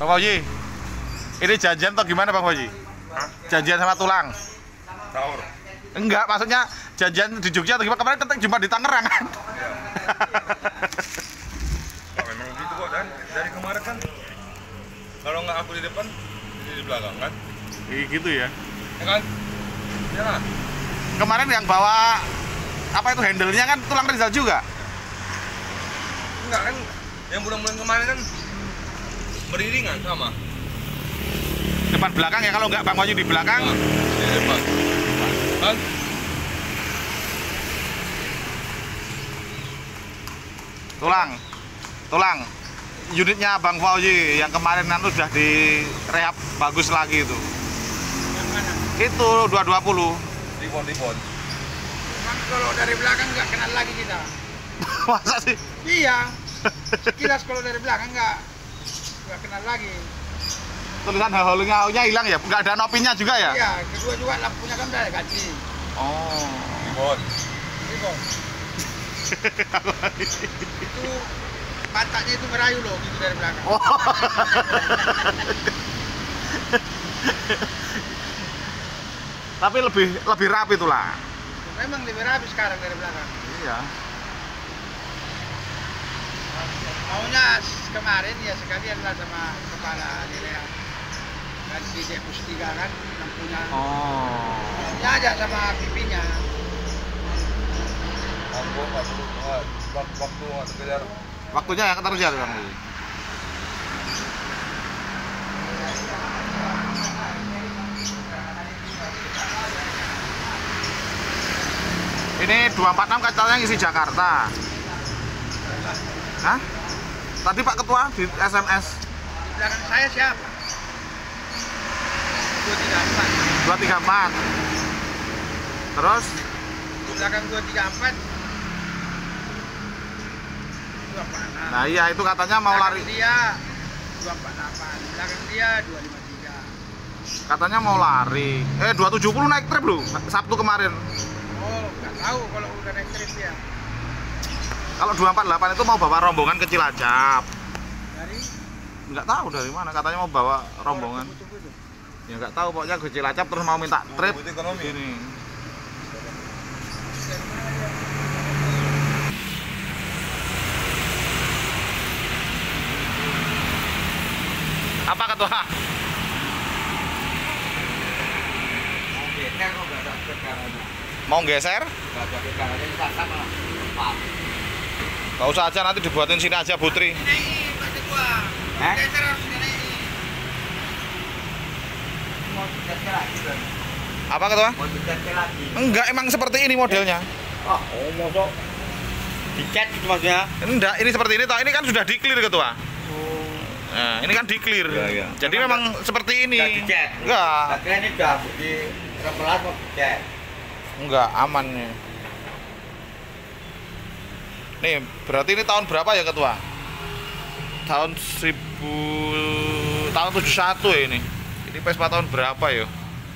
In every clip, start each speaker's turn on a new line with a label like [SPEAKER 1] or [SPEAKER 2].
[SPEAKER 1] Bang Fauzi, ini janjian atau gimana Bang Fauzi? Janjian sama tulang?
[SPEAKER 2] Sahur.
[SPEAKER 1] Enggak, maksudnya janjian di Jogja atau gimana? Kemarin kita jumpa di Tangerang kan?
[SPEAKER 2] Oh, memang gitu kok, dan dari kemarin kan kalau nggak aku di depan, di belakang kan?
[SPEAKER 1] Gitu ya?
[SPEAKER 2] Ya kan? Ya lah.
[SPEAKER 1] Kemarin yang bawa apa itu handle-nya kan tulang Rizal juga?
[SPEAKER 2] Enggak kan? Yang bulan-bulan kemarin kan beriringan sama.
[SPEAKER 1] Depan belakang ya, kalau nggak Bang Fauzi di belakang?
[SPEAKER 2] Di depan. Kan?
[SPEAKER 1] Tulang. Unitnya Bang Fauzi yang kemarin kan udah di rehab bagus lagi itu.
[SPEAKER 3] Yang mana?
[SPEAKER 1] Itu 220.
[SPEAKER 2] Ribon.
[SPEAKER 3] Memang kalau dari belakang nggak kenal lagi kita.
[SPEAKER 1] Masa sih?
[SPEAKER 3] Iya. Sekilas kalau dari belakang nggak kenal lagi.
[SPEAKER 1] Tulisan holdingnya hilang ya? Nggak ada nopinya juga ya?
[SPEAKER 3] Iya, kedua juga lampunya kan udah ganti.
[SPEAKER 1] Oh.
[SPEAKER 2] Ribon.
[SPEAKER 3] Ribon. Itu pantatnya itu merayu loh gitu dari belakang.
[SPEAKER 1] Oh. Tapi lebih rapi tulang.
[SPEAKER 3] Memang lebih rapi sekarang dari belakang.
[SPEAKER 1] Iya.
[SPEAKER 3] Maunya kemarin ya sekalian lah sama kepala daerah. Kasih dia pustiga kan lampunya.
[SPEAKER 1] Oh.
[SPEAKER 3] Ya aja sama pipinya.
[SPEAKER 2] Aku waktu nggak sekedar.
[SPEAKER 1] Waktunya yang terkejar Bang. Ini 246 katanya ngisi Jakarta. Hah? Tadi Pak Ketua di SMS.
[SPEAKER 3] Di belakang saya siapa? 234.
[SPEAKER 1] 234. Terus
[SPEAKER 3] Di belakang 234. 246.
[SPEAKER 1] nah iya itu katanya mau lari.
[SPEAKER 3] Dia 248. Di belakang dia 253.
[SPEAKER 1] Katanya mau lari. 270 naik trip loh Sabtu kemarin.
[SPEAKER 3] Oh, nggak tahu kalau udah naik trip ya.
[SPEAKER 1] Kalau 248 itu mau bawa rombongan ke Cilacap.
[SPEAKER 3] Dari
[SPEAKER 1] Nggak tahu dari mana, katanya mau bawa rombongan.
[SPEAKER 3] Butuh-butuh.
[SPEAKER 1] Ya nggak tahu, pokoknya ke Cilacap terus mau minta trip.
[SPEAKER 2] Butuh ekonomi.
[SPEAKER 1] Ini. Apa Ketua? Mau geser? Gak usah aja, nanti dibuatin sini aja Putri.
[SPEAKER 3] Ini Pak Ketua. Geser harus ini. Mau dicat lagi kan?
[SPEAKER 1] Apa Ketua?
[SPEAKER 3] Mau dicat lagi.
[SPEAKER 1] Enggak, emang seperti ini modelnya.
[SPEAKER 3] Oh, mosok dicat itu maksudnya?
[SPEAKER 1] Enggak, ini seperti ini toh. Ini kan sudah di-clear Ketua. Nah, ini kan di-clear.
[SPEAKER 2] Iya.
[SPEAKER 1] Jadi memang seperti ini.
[SPEAKER 3] Nggak dicat?
[SPEAKER 1] Enggak.
[SPEAKER 3] Akhirnya ini udah di rempelan mau dicat.
[SPEAKER 1] Enggak, aman nih. Nih, berarti ini tahun berapa ya Ketua? Tahun 71 ya ini. Ini Vespa tahun berapa ya?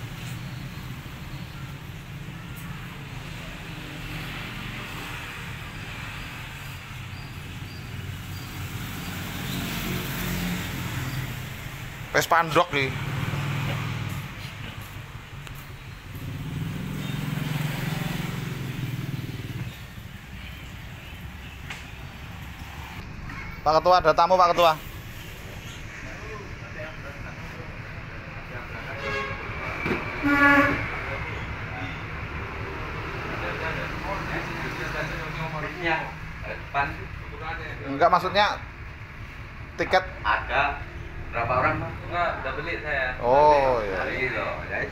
[SPEAKER 1] Vespa Andok nih. Pak Ketua, ada tamu Pak Ketua. Enggak, maksudnya tiket
[SPEAKER 3] Ada berapa orang Pak?
[SPEAKER 4] Enggak, udah beli saya.
[SPEAKER 1] oh ya.
[SPEAKER 3] Hari itu, ya itu.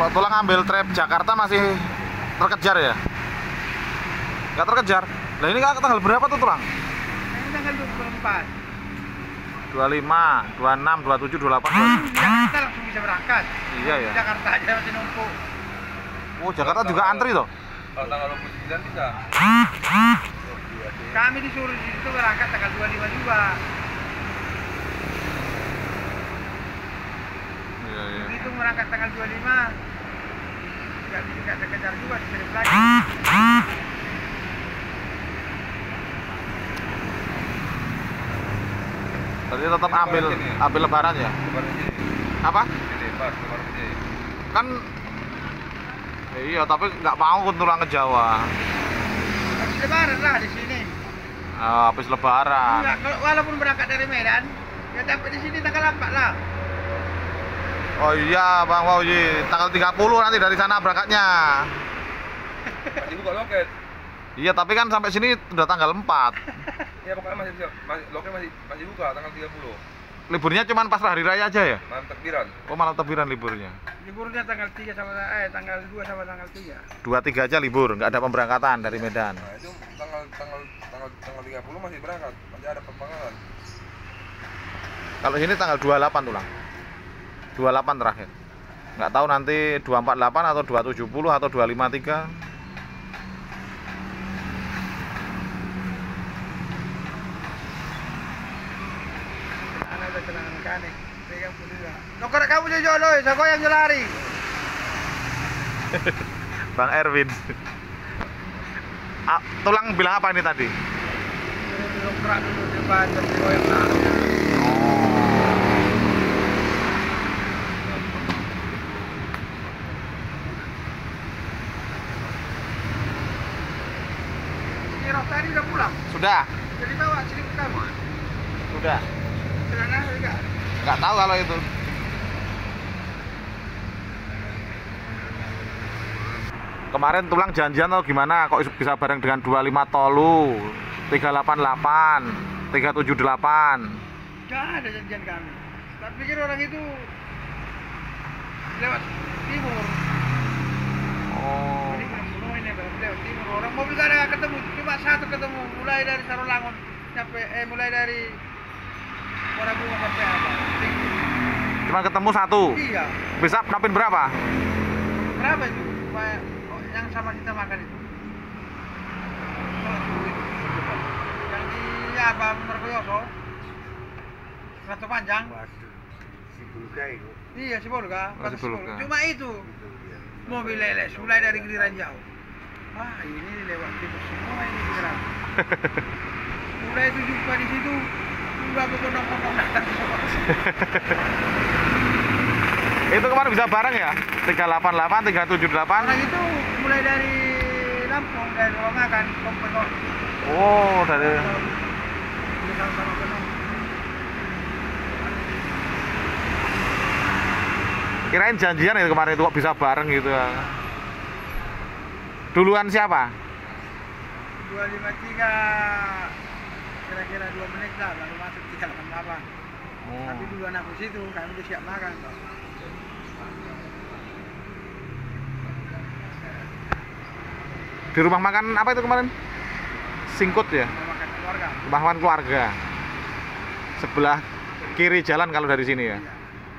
[SPEAKER 1] Tulang ambil trip Jakarta masih terkejar ya? Nggak terkejar. Nah ini kan tanggal berapa tuh Tulang?
[SPEAKER 3] Ini tanggal 24.
[SPEAKER 1] 25, 26, 27, 28.
[SPEAKER 3] Jakarta langsung bisa berangkat.
[SPEAKER 1] Iya ya.
[SPEAKER 3] Jakarta aja masih numpuk.
[SPEAKER 1] Oh Jakarta juga antri toh?
[SPEAKER 2] Kalau tanggal 29 bisa.
[SPEAKER 3] Kami disuruh di situ berangkat tanggal 25 juga.
[SPEAKER 1] Iya iya.
[SPEAKER 3] Begitu berangkat tanggal 25, nggak terkejar juga dikirim lagi.
[SPEAKER 1] Berarti tetap ambil lebaran ya?
[SPEAKER 2] Lebaran sini.
[SPEAKER 1] Apa?
[SPEAKER 2] Sini, Pak, lebaran sini.
[SPEAKER 1] Kan iya tapi nggak mau tulang ke Jawa.
[SPEAKER 3] Habis lebaran lah di sini.
[SPEAKER 1] Habis lebaran.
[SPEAKER 3] Enggak, walaupun berangkat dari Medan, ya sampai di sini tanggal 4 lah.
[SPEAKER 1] Oh iya Bang Fauzi, tanggal 30 nanti dari sana berangkatnya.
[SPEAKER 2] Masih buka loket.
[SPEAKER 1] Iya tapi kan sampai sini udah tanggal 4.
[SPEAKER 2] Ya pokoknya loket masih buka tanggal 30.
[SPEAKER 1] Liburnya cuma pas hari raya aja ya?
[SPEAKER 2] Malam takbiran.
[SPEAKER 1] Oh malam takbiran liburnya.
[SPEAKER 3] Liburnya tanggal 3 sama tanggal 2 sama tanggal 3.
[SPEAKER 1] 2-3 aja libur, nggak ada pemberangkatan dari Medan.
[SPEAKER 2] Nah, itu tanggal 30 masih berangkat, masih ada pembangunan.
[SPEAKER 1] Kalau ini tanggal 28 Tulang. 28 terakhir. Nggak tahu nanti 248 atau 270 atau 253.
[SPEAKER 3] Ada kenangan mekanik. Pegang pun juga. Nokor kamu jodoh, saya yang jelari.
[SPEAKER 1] Bang Erwin. Tulang bilang apa ini tadi?
[SPEAKER 3] Dokrak dulu depan jadi goyang lah. Kira tadi udah pulang.
[SPEAKER 1] Sudah.
[SPEAKER 3] Jadi bawa sini ke kamu.
[SPEAKER 1] Sudah.
[SPEAKER 3] Celana juga.
[SPEAKER 1] Nggak tahu kalau itu. Kemarin Tulang janjian atau gimana? Kok bisa bareng dengan 25 Tolu, 388, 378?
[SPEAKER 3] Gak ada janjian kami. Tak pikir orang itu lewat timur.
[SPEAKER 1] Oh.
[SPEAKER 3] Jadi belum ini lewat timur. Orang mobil gak ada ketemu, cuma satu ketemu. Mulai dari Sarolangun sampai mulai dari Warabunga sampai apa?
[SPEAKER 1] Cuma ketemu satu.
[SPEAKER 3] Iya.
[SPEAKER 1] Bisa napin berapa?
[SPEAKER 3] Berapa itu? Yang sama kita makan itu. Yang di apa Merkoyoso? Ratu Panjang.
[SPEAKER 4] Si Bulga itu.
[SPEAKER 3] Iya, si Bulga.
[SPEAKER 1] Oh, si Bulga.
[SPEAKER 3] Cuma itu. Mobil leles, mulai dari giliran jauh. Wah, ini lewat timur semua ini giliran. Mulai itu jumpa di situ, nggak berkondong-kondong datang semua.
[SPEAKER 1] Itu kemarin bisa bareng ya? 388, 378.
[SPEAKER 3] Orang itu mulai dari Lampung, dari rumah makan, Penuh.
[SPEAKER 1] Oh, dari
[SPEAKER 3] Sama-sama penuh.
[SPEAKER 1] kirain janjian itu kemarin itu kok bisa bareng gitu ya. Duluan siapa?
[SPEAKER 3] 253 kira-kira 2 menit lah baru masuk 388.
[SPEAKER 1] Oh.
[SPEAKER 3] Tapi duluan aku situ, kami udah siap makan.
[SPEAKER 1] Di rumah makan apa itu kemarin? Singkut ya?
[SPEAKER 3] Mau makan keluarga.
[SPEAKER 1] Rumah makan keluarga. Sebelah kiri jalan kalau dari sini ya.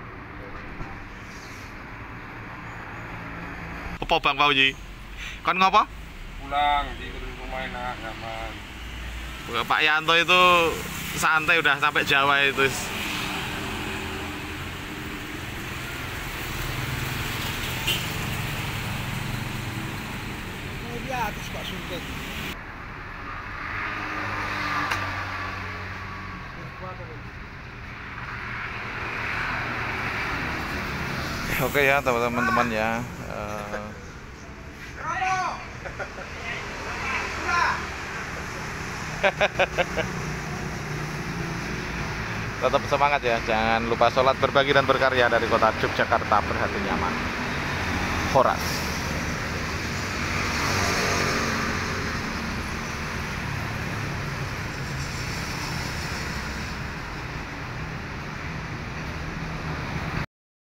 [SPEAKER 1] Apa Bang Fauzi? Kon ngopo?
[SPEAKER 2] Pulang di rumah enak, nyaman.
[SPEAKER 1] Pak Yanto itu santai udah sampai Jawa itu.
[SPEAKER 3] Di atas Pak Suntet.
[SPEAKER 1] Oke ya teman-teman ya. Tetap semangat ya, jangan lupa sholat, berbagi dan berkarya dari kota Yogyakarta, berhati nyaman. Horas.